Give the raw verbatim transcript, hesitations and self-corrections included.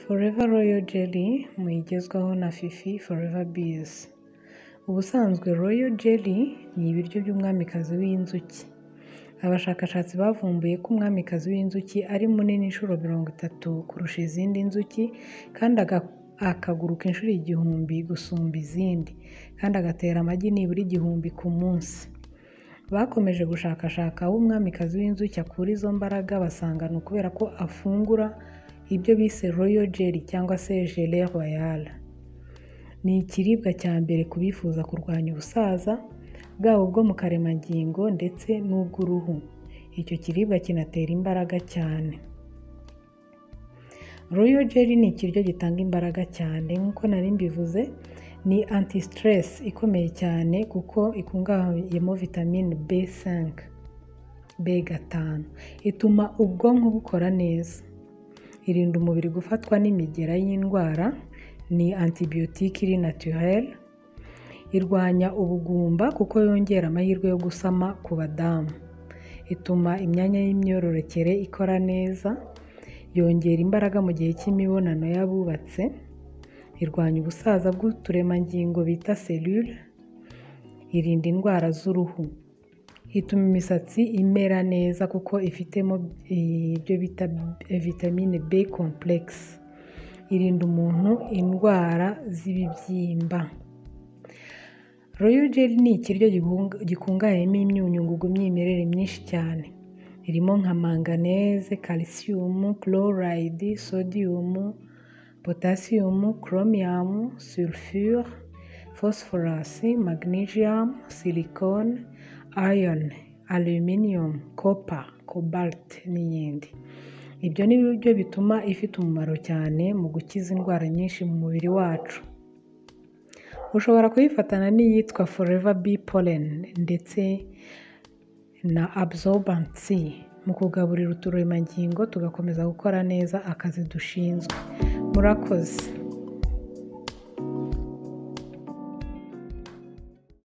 Forever Royal Jelly muyigezwaho na Fifi Forever Bees. Ubusanzwe Royal Jelly ni ibiryo by'umwamikazi w'inzuki. Abashakashatsi bavumbuye ko umwamikazi w'inzuki ari munini inshuro mirongo itatu kurusha izindi nzuki kandi akaguruka inshuro igihumbi gusumba izindi kandi agatera amagi nibura igihumbi ku munsi. Bakomeje gushakashaka aho umwamikazi w'inzuki akura izo mbaraga basanga ni ukubera ko afungura ibyo bise Royal Jelly cyangwa se Gelée Royale. Ni ikiribwa cya mbere ku bifuza kurwanya ubusaza bwaba ubwo mu karemangingo ndetse n'ubw'uruhu. Icyo kiribwa kinatera imbaraga cyane. Royal Jelly ni ikiryo gitanga imbaraga cyane nk'uko nari mbivuze, ni anti-stress ikomeye cyane kuko ikungahayemo vitamine B cinq, B gatanu. Ituma ubwonko bukora neza. Irinda umubiri gufatwa n'imigera y'indwara, ni antibiotique iri naturelle. Irwanya ubugumba kuko yongera amahirwe yo gusama ku badamu. Ituma imyanya y'imyororokere ikora neza. Yongera imbaraga mu gihe cy'imibonano y'abubatse. Irwanya ubusaza bw'uturemangingo bita cellule. Irinda indwara z'uruhu. Ituma imisatsi imera neza kuko ifitemo ibyo bita vitamine B complex. Irinda umuntu indwara z'ibibyimba. Royal Jelly ni ikiryo gikungahayemo imyunyungugu my'imirere myinshi cyane. Irimo nka manganese, calcium, chloride, sodium, potassium, chromium, sulfure, phosphorus, magnesium, silicone, iron, aluminium, copper, cobalt n'iyindi. Ibyo ni byo bituma ifite umumaro cyane mu gukiza indwara nyinshi mu mubiri wacu. Ushobora kuyifatana n'iyitwa Forever Bee Pollen ndetse na Absorbent C mu kugaburira uturemangingo tugakomeza gukora neza akazi dushinzwe. Murakoze.